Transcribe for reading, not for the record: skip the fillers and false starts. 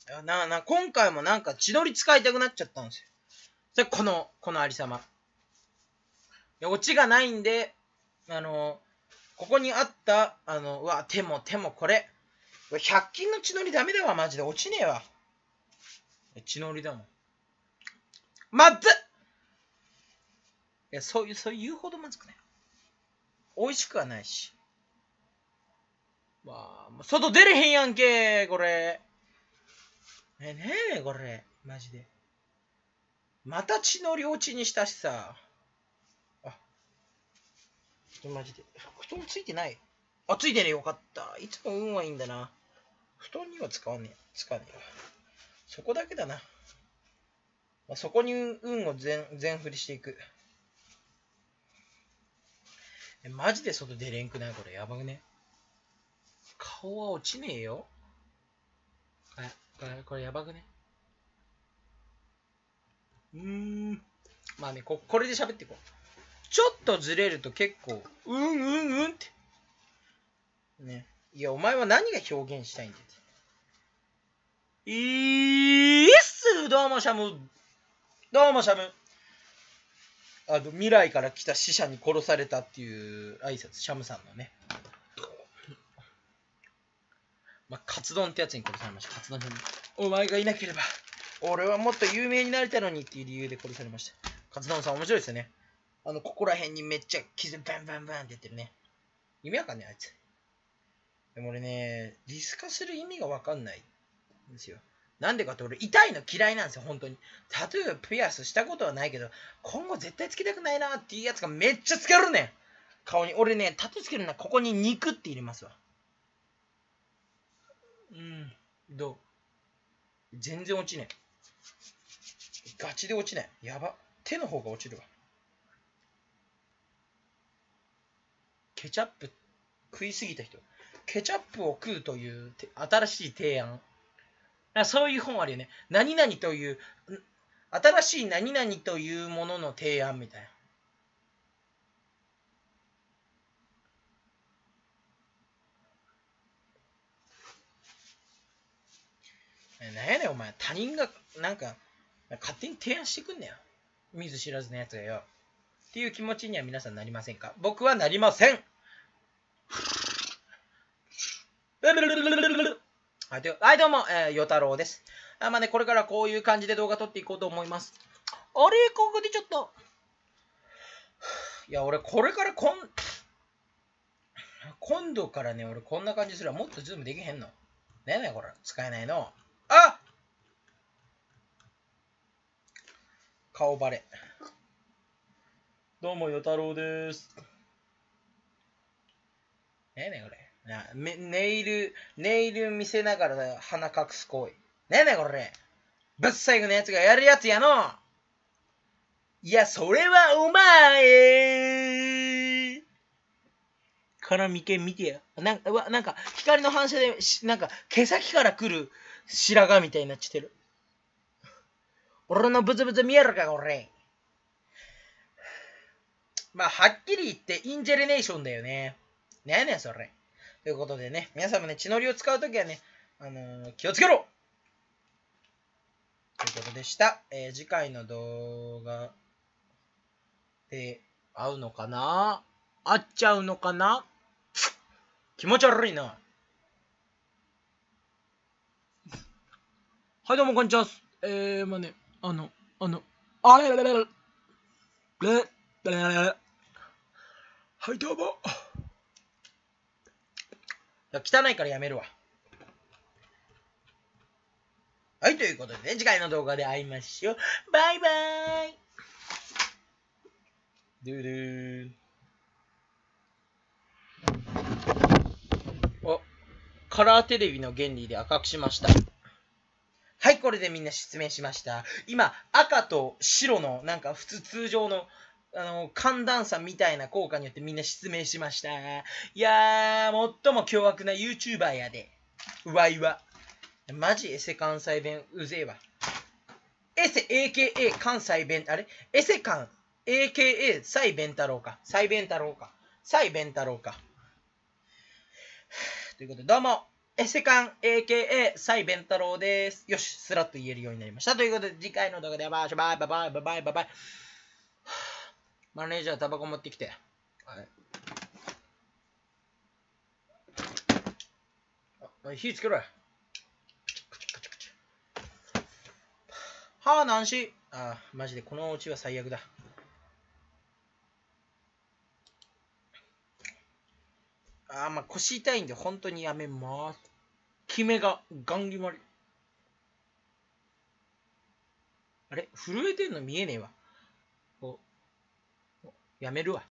今回もなんか血のり使いたくなっちゃったんですよ。それこのありさま。オチがないんで、ここにあった、うわ、手もこれ。100均の血のりダメだわ、マジで。落ちねえわ。血のりだもん。まずっ！いや、そう言うほどまずくない。美味しくはないし。まあ、外出れへんやんけ、これ。ねえ、これ。マジで。また血のり落ちにしたしさ。マジで。布団ついてない。あ、ついてねえ、よかった。いつも運はいいんだな。布団には使わねえ。使わねえわ。そこだけだな。そこに運を全振りしていく。マジで外出れんくない？これやばくね？顔は落ちねえよ。これやばくね？まあね、これで喋っていこう。ちょっとずれると結構、って。ね。いや、お前は何が表現したいんだよ。どうもシャム。どうもシャム。未来から来た死者に殺されたっていう挨拶、シャムさんのね。まあ、カツ丼ってやつに殺されました。カツ丼に。お前がいなければ、俺はもっと有名になれたのにっていう理由で殺されました。カツ丼さん面白いですよね。ここら辺にめっちゃ傷バンバンバンって言ってるね。意味わかんねえ、あいつ。でも俺ね、リス化する意味がわかんないんですよ。なんでかって俺痛いの嫌いなんですよ、本当に。タトゥー、ピアスしたことはないけど、今後絶対つけたくないなっていうやつがめっちゃつけるねん。顔に。俺ね、タトゥーつけるのはここに肉って入れますわ。どう？全然落ちねえ。ガチで落ちない。やば。手の方が落ちるわ。ケチャップ食いすぎた人。ケチャップを食うという新しい提案。そういう本あるよね。何々という、新しい何々というものの提案みたいな。なんやねんお前。他人がなんか勝手に提案してくんねよ。見ず知らずのやつがよ。っていう気持ちには皆さんなりませんか？僕はなりません。はい、どうも、与太郎です。まあね、これからこういう感じで動画撮っていこうと思います。あれ、ここでちょっと。いや、俺、これから今度からね、俺、こんな感じするわ。もっとズームできへんの。ねえねえ、これ。使えないの。あ！顔バレ。どうも、与太郎です。ねえねえ、これ。ネイル見せながら鼻隠す行為。ねえねえ、これ。ぶっ最後のやつがやるやつやの。いや、それはお前この眉間見てや。なんか、光の反射で、なんか、毛先から来る白髪みたいになっちゃってる。俺のブツブツ見えるか、これ。まあ、はっきり言って、インジェレネーションだよね。ねえねえ、それ。ということでね、皆さんもね、血のりを使うときはね、気をつけろということでした。次回の動画で会うのかな？会っちゃうのかな？気持ち悪いな。はい、どうも、こんにちは。まあね、あれれれれれはい、どうも。汚いからやめるわ。はい、ということでね、次回の動画で会いましょう。バイバーイ。ドゥドゥー。カラーテレビの原理で赤くしました。はい、これでみんな失明しました。今、赤と白の、なんか通常の、寒暖差みたいな効果によってみんな失明しました。いやー、最も凶悪な YouTuber やで。わいは。マジエセ関西弁うぜえわ。エセ AKA 関西弁、あれエセ関 AKA サイベン太郎か。サイベン太郎か。サイベン太郎か。ということで、どうも。 エセカン AKA サイベン太郎です。よし、スラッと言えるようになりました。ということで、次回の動画でバイバイバイバイバイバイバイバイ。マネージャータバコ持ってきて。はい。火つけろや。はあ、何し。マジでこのお家は最悪だ。まあ腰痛いんで本当にやめます。決めがガン決まり。あれ震えてんの見えねえわ。やめるわ。